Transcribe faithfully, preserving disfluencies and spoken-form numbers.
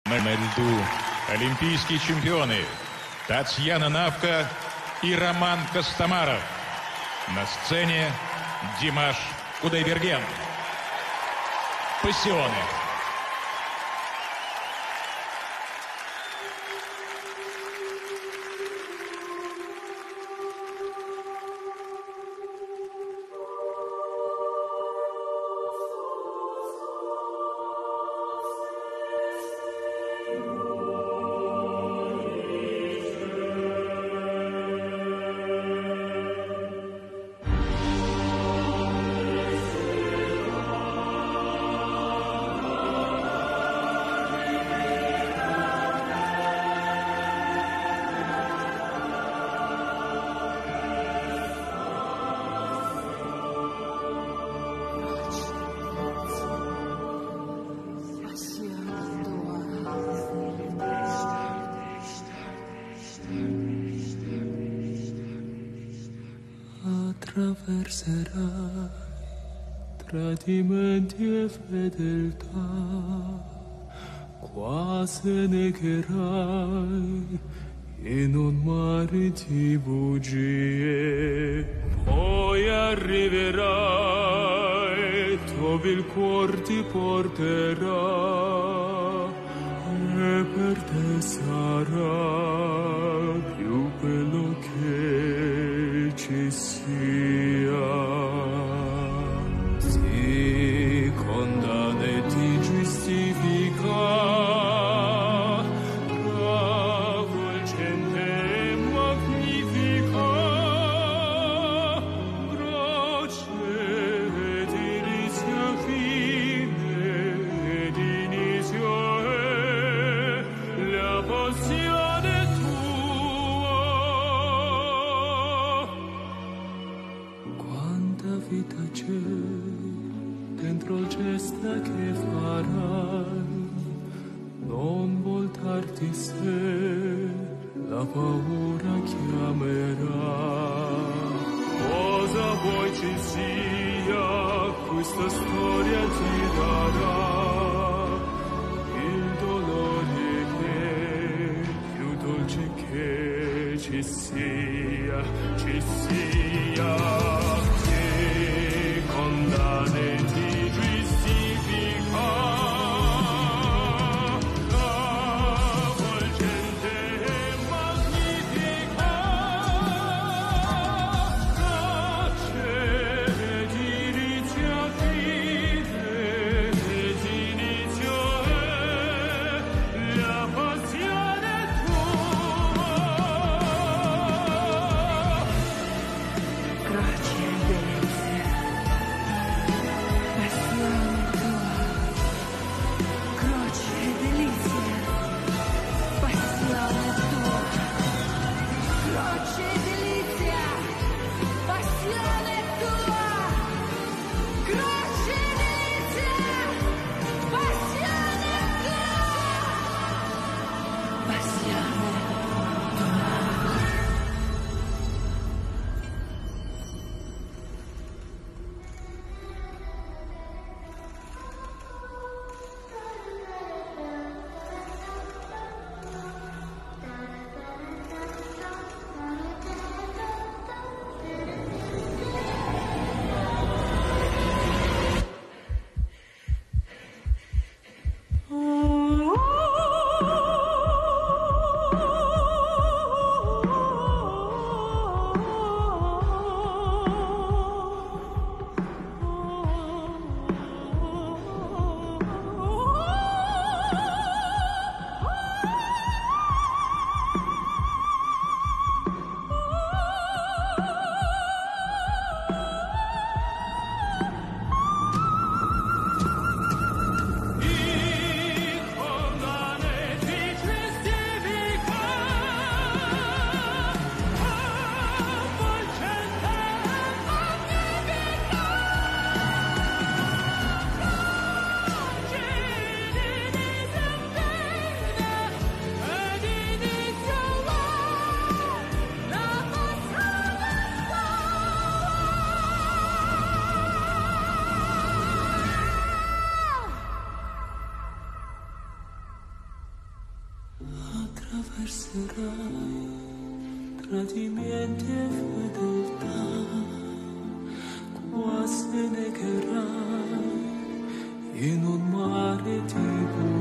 На льду олимпийские чемпионы Татьяна Навка и Роман Костомаров. На сцене Димаш Кудайберген. Пассионы. Attraverserai tradimenti e fedeltà, quasi negherai in un mare di bugie, poi arriverai dove il cuore ti porterà e per te sarà più bello che ci sia. Ti condanna e ti giustifica, travolgente e magnifica, croce ed inizio fine, ed inizio è la passione tua. Quanta vita c'è dentro il gesto che farai, non voltarti se la paura chiamerà. Cosa vuoi ci sia, questa storia ti darà il dolore che più dolce che ci sia, ci sia. Ti condanna e ti giustifica, travolgente e magnifica, pace ed inizio fine, ed inizio è la passione tua. Croce attraverserai tradimenti e fedeltà, quasi negherai in un mare di